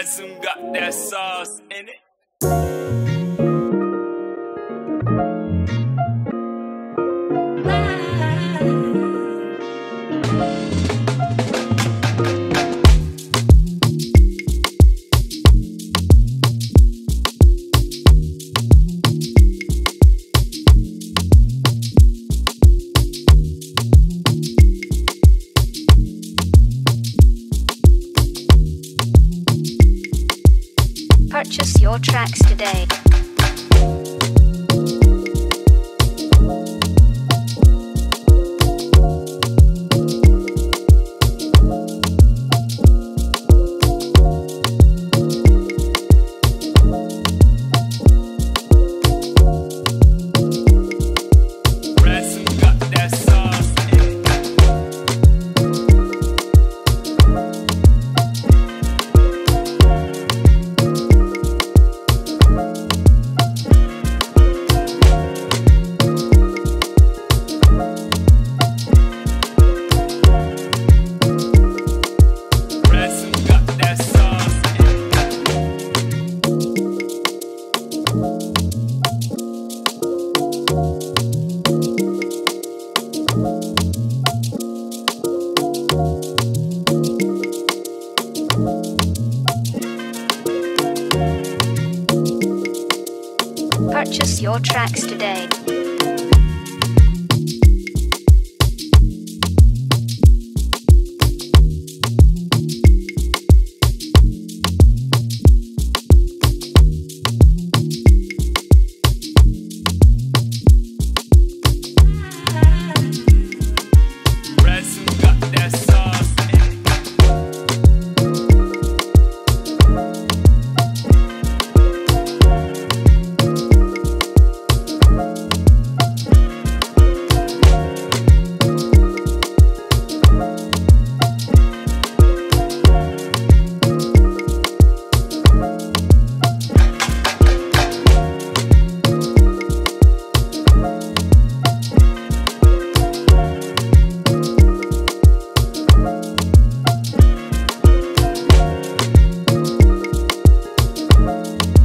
Ransom got that sauce in it. Purchase your tracks today. Ransom got that sauce in it. Ransom got that sauce Purchase your tracks today. Ransom got that sauce in it.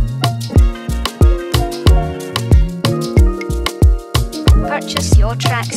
Purchase your tracks